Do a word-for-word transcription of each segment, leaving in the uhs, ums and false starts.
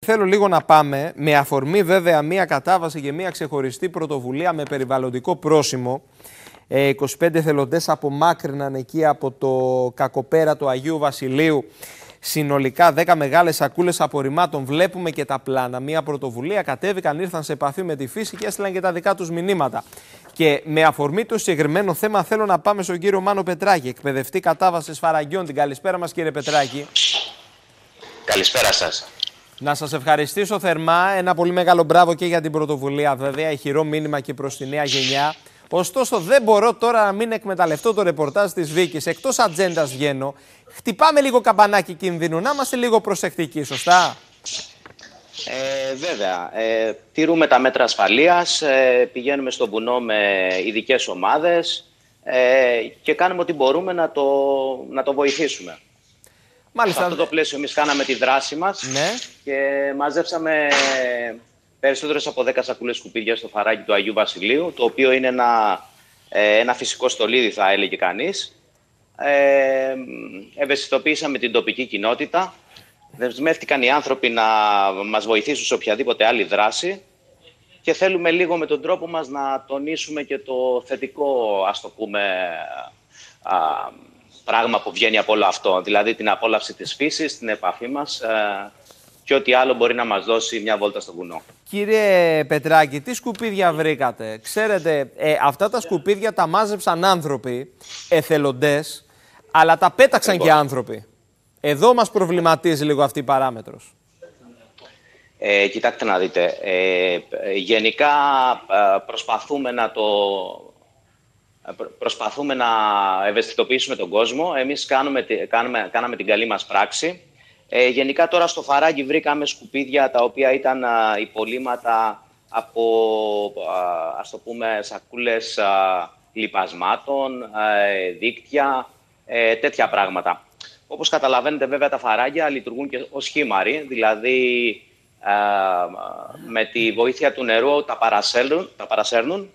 θέλω λίγο να πάμε, με αφορμή βέβαια μία κατάβαση και μία ξεχωριστή πρωτοβουλία με περιβαλλοντικό πρόσημο. Ε, είκοσι πέντε εθελοντές απομάκρυναν εκεί από το Κακοπέρα του Αγίου Βασιλείου συνολικά δέκα μεγάλες σακούλες απορριμμάτων. Βλέπουμε και τα πλάνα. Μία πρωτοβουλία, κατέβηκαν, ήρθαν σε επαφή με τη φύση και έστειλαν και τα δικά τους μηνύματα. Και με αφορμή το συγκεκριμένο θέμα, θέλω να πάμε στον κύριο Μάνο Πετράκη, εκπαιδευτή κατάβασης Φαραγγιών. Την καλησπέρα μας, κύριε Πετράκη. Καλησπέρα σας. Να σας ευχαριστήσω θερμά. Ένα πολύ μεγάλο μπράβο και για την πρωτοβουλία, βέβαια. Ηχηρό μήνυμα και προς τη νέα γενιά. Ωστόσο, δεν μπορώ τώρα να μην εκμεταλλευτώ το ρεπορτάζ της Βίκης. Εκτός ατζέντας βγαίνω. Χτυπάμε λίγο καμπανάκι κινδύνου. Να είμαστε λίγο προσεκτικοί, σωστά? Ε, βέβαια. Ε, τηρούμε τα μέτρα ασφαλείας. Ε, πηγαίνουμε στο βουνό με ειδικές ομάδες ε, και κάνουμε ό,τι μπορούμε να το, να το βοηθήσουμε. Μάλιστα. Σε αυτό το πλαίσιο εμείς κάναμε τη δράση μας, ναι. Και μαζέψαμε περισσότερες από δέκα σακούλες σκουπίδια στο φαράγγι του Αγίου Βασιλείου, το οποίο είναι ένα, ένα φυσικό στολίδι, θα έλεγε κανείς. Ε, ευαισθητοποίησαμε την τοπική κοινότητα. Δεσμεύτηκαν οι άνθρωποι να μας βοηθήσουν σε οποιαδήποτε άλλη δράση και θέλουμε λίγο με τον τρόπο μας να τονίσουμε και το θετικό, ας το πούμε, α, πράγμα που βγαίνει από όλο αυτό. Δηλαδή την απόλαυση της φύσης, την επαφή μας ε, και ό,τι άλλο μπορεί να μας δώσει μια βόλτα στο βουνό. Κύριε Πετράκη, τι σκουπίδια βρήκατε? Ξέρετε, ε, αυτά τα σκουπίδια τα μάζεψαν άνθρωποι, εθελοντές, αλλά τα πέταξαν Εγώ. και άνθρωποι. Εδώ μας προβληματίζει λίγο αυτή η παράμετρος. Ε, κοιτάξτε να δείτε, ε, γενικά ε, προσπαθούμε να το... Προσπαθούμε να ευαισθητοποιήσουμε τον κόσμο. Εμείς κάνουμε, κάνουμε, κάναμε την καλή μας πράξη. Ε, γενικά τώρα στο φαράγγι βρήκαμε σκουπίδια τα οποία ήταν α, υπολείμματα από, α, ας το πούμε, σακούλες α, λιπασμάτων, α, δίκτυα, ε, τέτοια πράγματα. Όπως καταλαβαίνετε, βέβαια, τα φαράγγια λειτουργούν και ως χήμαροι, δηλαδή α, με τη βοήθεια του νερού τα παρασέρνουν, τα παρασέρνουν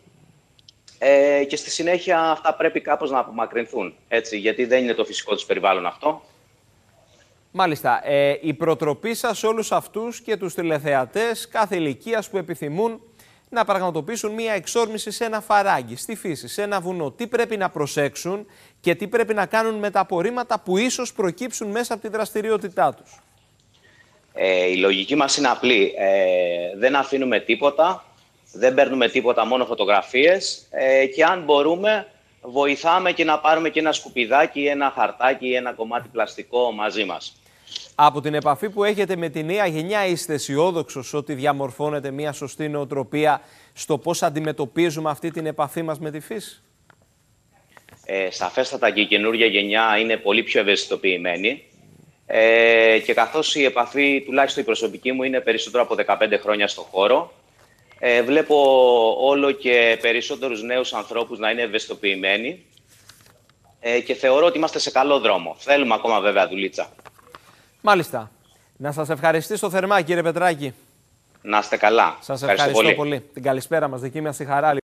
ε, και στη συνέχεια αυτά πρέπει κάπως να απομακρυνθούν, έτσι, γιατί δεν είναι το φυσικό τους περιβάλλον αυτό. Μάλιστα. Ε, η προτροπή σας σε όλους αυτούς και τους τηλεθεατές κάθε ηλικίας που επιθυμούν να πραγματοποιήσουν μία εξόρμηση σε ένα φαράγγι, στη φύση, σε ένα βουνό. Τι πρέπει να προσέξουν και τι πρέπει να κάνουν με τα απορρίμματα που ίσως προκύψουν μέσα από τη δραστηριότητά τους? Ε, η λογική μας είναι απλή. Ε, δεν αφήνουμε τίποτα, δεν παίρνουμε τίποτα, μόνο φωτογραφίες ε, και αν μπορούμε βοηθάμε και να πάρουμε και ένα σκουπιδάκι, ένα χαρτάκι, ένα κομμάτι πλαστικό μαζί μας. Από την επαφή που έχετε με τη νέα γενιά, είστε αισιόδοξος ότι διαμορφώνεται μια σωστή νοοτροπία στο πώς αντιμετωπίζουμε αυτή την επαφή μας με τη φύση? Ε, σαφέστατα και η καινούργια γενιά είναι πολύ πιο ευαισθητοποιημένη ε, και καθώς η επαφή, τουλάχιστον η προσωπική μου, είναι περισσότερο από δεκαπέντε χρόνια στο χώρο, ε, βλέπω όλο και περισσότερους νέους ανθρώπους να είναι ευαισθητοποιημένοι ε, και θεωρώ ότι είμαστε σε καλό δρόμο. Θέλουμε ακόμα βέβαια δουλίτσα. Μάλιστα. Να σας ευχαριστήσω θερμά, κύριε Πετράκη. Να είστε καλά. Σας ευχαριστώ, ευχαριστώ πολύ. πολύ. Την καλησπέρα μας, δική μας η χαρά.